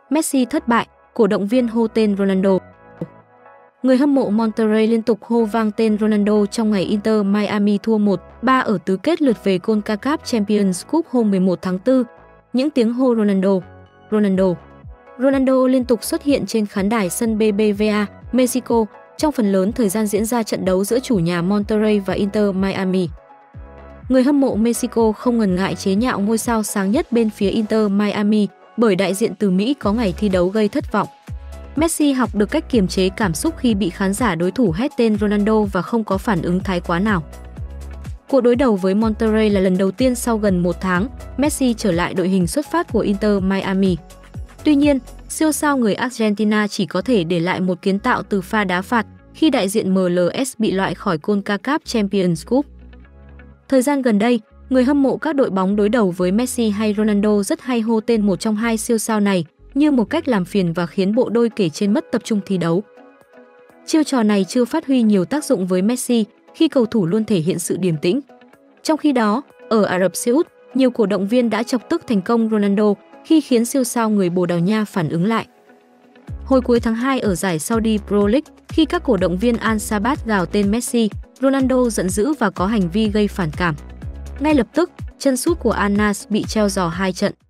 Messi thất bại, cổ động viên hô tên Ronaldo. Người hâm mộ Monterrey liên tục hô vang tên Ronaldo trong ngày Inter Miami thua 1-3 ở tứ kết lượt về CONCACAF Champions Cup hôm 11 tháng 4. Những tiếng hô Ronaldo, Ronaldo, Ronaldo liên tục xuất hiện trên khán đài sân BBVA, Mexico trong phần lớn thời gian diễn ra trận đấu giữa chủ nhà Monterrey và Inter Miami. Người hâm mộ Mexico không ngần ngại chế nhạo ngôi sao sáng nhất bên phía Inter Miami bởi đại diện từ Mỹ có ngày thi đấu gây thất vọng. Messi học được cách kiềm chế cảm xúc khi bị khán giả đối thủ hét tên Ronaldo và không có phản ứng thái quá nào. Cuộc đối đầu với Monterrey là lần đầu tiên sau gần một tháng, Messi trở lại đội hình xuất phát của Inter Miami. Tuy nhiên, siêu sao người Argentina chỉ có thể để lại một kiến tạo từ pha đá phạt khi đại diện MLS bị loại khỏi CONCACAF Champions Cup. Thời gian gần đây, người hâm mộ các đội bóng đối đầu với Messi hay Ronaldo rất hay hô tên một trong hai siêu sao này như một cách làm phiền và khiến bộ đôi kể trên mất tập trung thi đấu. Chiêu trò này chưa phát huy nhiều tác dụng với Messi khi cầu thủ luôn thể hiện sự điềm tĩnh. Trong khi đó, ở Ả Rập Xê Út, nhiều cổ động viên đã chọc tức thành công Ronaldo khi khiến siêu sao người Bồ Đào Nha phản ứng lại. Hồi cuối tháng 2 ở giải Saudi Pro League, khi các cổ động viên Al Sabat gào tên Messi, Ronaldo giận dữ và có hành vi gây phản cảm. Ngay lập tức, chân sút của Al Nassr bị treo giò 2 trận.